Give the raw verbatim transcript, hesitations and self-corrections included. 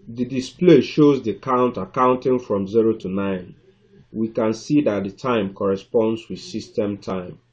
The display shows the count counting from zero to nine. We can see that the time corresponds with system time.